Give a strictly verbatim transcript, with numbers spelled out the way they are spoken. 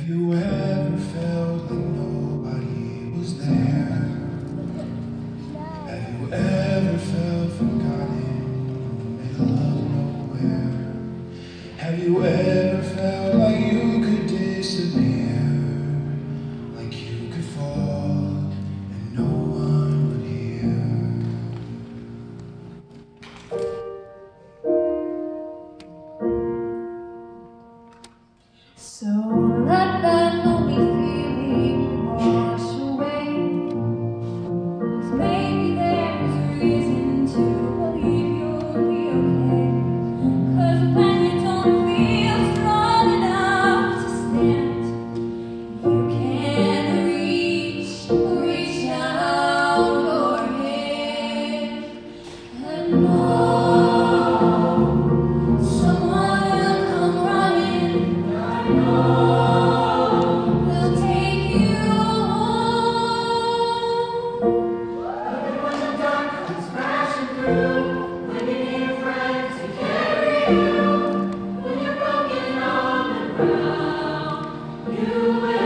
you ever felt like nobody was there? Have you ever felt forgotten, made love nowhere? Have you ever felt like you could disappear, like you could fall and no one would hear? So let that lonely feeling wash away, 'cause maybe there's a reason to believe you'll be okay. 'Cause when you don't feel strong enough to stand, you can reach, reach out your hand and know someone will come running. We'll take you home. Even when the dark comes crashing through, when you need friends to carry you, when you're broken on the ground, you will.